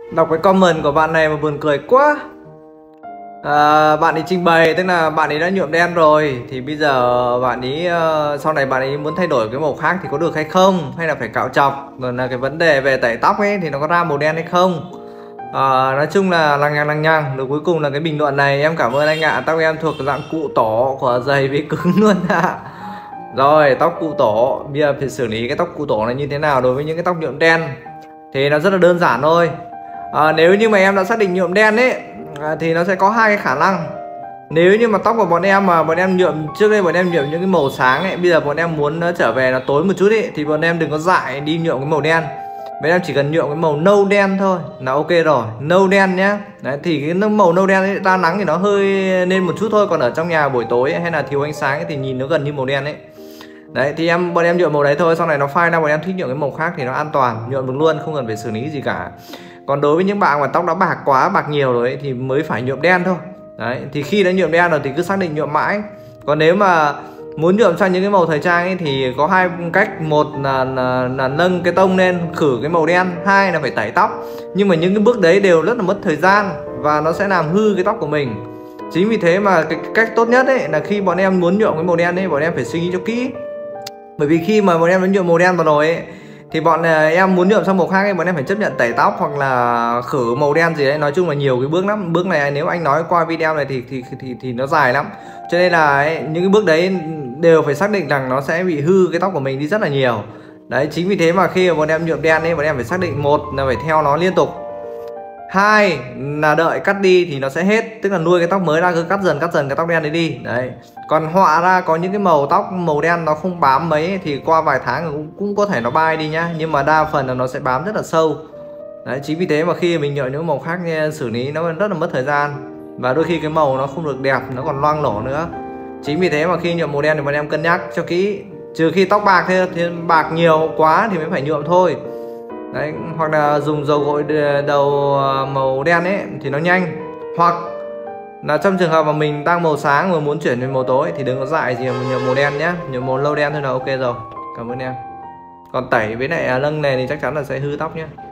Đọc cái comment của bạn này mà buồn cười quá. Bạn ấy trình bày tức là bạn ấy đã nhuộm đen rồi, thì bây giờ bạn ấy sau này bạn ấy muốn thay đổi cái màu khác thì có được hay không, hay là phải cạo chọc, rồi là cái vấn đề về tẩy tóc ấy thì nó có ra màu đen hay không. Nói chung là lằng nhằng. Rồi cuối cùng là cái bình luận này: em cảm ơn anh ạ, tóc em thuộc dạng cụ tổ của dày với cứng luôn ạ. Rồi, tóc cụ tổ, bây giờ phải xử lý cái tóc cụ tổ này như thế nào đối với những cái tóc nhuộm đen thì nó rất là đơn giản thôi. Nếu như mà em đã xác định nhuộm đen ấy thì nó sẽ có hai cái khả năng. Nếu như mà tóc của bọn em mà bọn em nhuộm trước đây, bọn em nhuộm những cái màu sáng ấy, bây giờ bọn em muốn nó trở về nó tối một chút ấy, thì bọn em đừng có dại đi nhuộm cái màu đen. Bọn em chỉ cần nhuộm cái màu nâu đen thôi là ok rồi, nâu đen nhá. Đấy, thì cái màu nâu đen ấy, ra nắng thì nó hơi lên một chút thôi, còn ở trong nhà buổi tối ấy, hay là thiếu ánh sáng ấy, thì nhìn nó gần như màu đen ấy. Đấy thì bọn em nhuộm màu đấy thôi, sau này nó phai ra bọn em thích nhuộm cái màu khác thì nó an toàn, nhuộm được luôn, không cần phải xử lý gì cả. Còn đối với những bạn mà tóc đã bạc quá, bạc nhiều rồi ấy, thì mới phải nhuộm đen thôi. Đấy, thì khi đã nhuộm đen rồi thì cứ xác định nhuộm mãi. Còn nếu mà muốn nhuộm sang những cái màu thời trang ấy thì có hai cách: một là nâng cái tông lên khử cái màu đen, hai là phải tẩy tóc. Nhưng mà những cái bước đấy đều rất là mất thời gian và nó sẽ làm hư cái tóc của mình. Chính vì thế mà cái cách tốt nhất ấy là khi bọn em muốn nhuộm cái màu đen ấy, bọn em phải suy nghĩ cho kỹ. Bởi vì khi mà bọn em đã nhuộm màu đen vào rồi ấy, thì bọn em muốn nhuộm sang màu khác ấy, bọn em phải chấp nhận tẩy tóc hoặc là khử màu đen gì đấy. Nói chung là nhiều cái bước lắm. Bước này nếu anh nói qua video này thì nó dài lắm. Cho nên là ấy, những cái bước đấy đều phải xác định rằng nó sẽ bị hư cái tóc của mình đi rất là nhiều. Đấy, chính vì thế mà khi mà bọn em nhuộm đen ấy, bọn em phải xác định: một là phải theo nó liên tục, hai là đợi cắt đi thì nó sẽ hết, tức là nuôi cái tóc mới ra, cứ cắt dần cái tóc đen đấy đi. Đấy, còn họa ra có những cái màu tóc màu đen nó không bám mấy thì qua vài tháng cũng có thể nó bay đi nhá, nhưng mà đa phần là nó sẽ bám rất là sâu. Đấy, chính vì thế mà khi mình nhuộm những màu khác xử lý nó rất là mất thời gian, và đôi khi cái màu nó không được đẹp, nó còn loang lổ nữa. Chính vì thế mà khi nhuộm màu đen thì bọn em cân nhắc cho kỹ, trừ khi tóc bạc thì bạc nhiều quá thì mới phải nhuộm thôi. Đấy, hoặc là dùng dầu gội đầu màu đen ấy thì nó nhanh. Hoặc là trong trường hợp mà mình đang màu sáng mà muốn chuyển đến màu tối thì đừng có dại gì mà nhuộm màu đen nhé, nhuộm màu nâu đen thôi là ok rồi. Cảm ơn em. Còn tẩy với lại nâng này thì chắc chắn là sẽ hư tóc nhé.